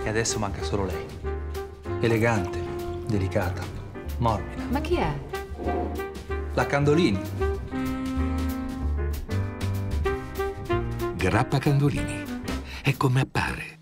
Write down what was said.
adesso manca solo lei. Elegante, delicata, morbida. Ma chi è? La Candolini. Grappa Candolini. È come appare.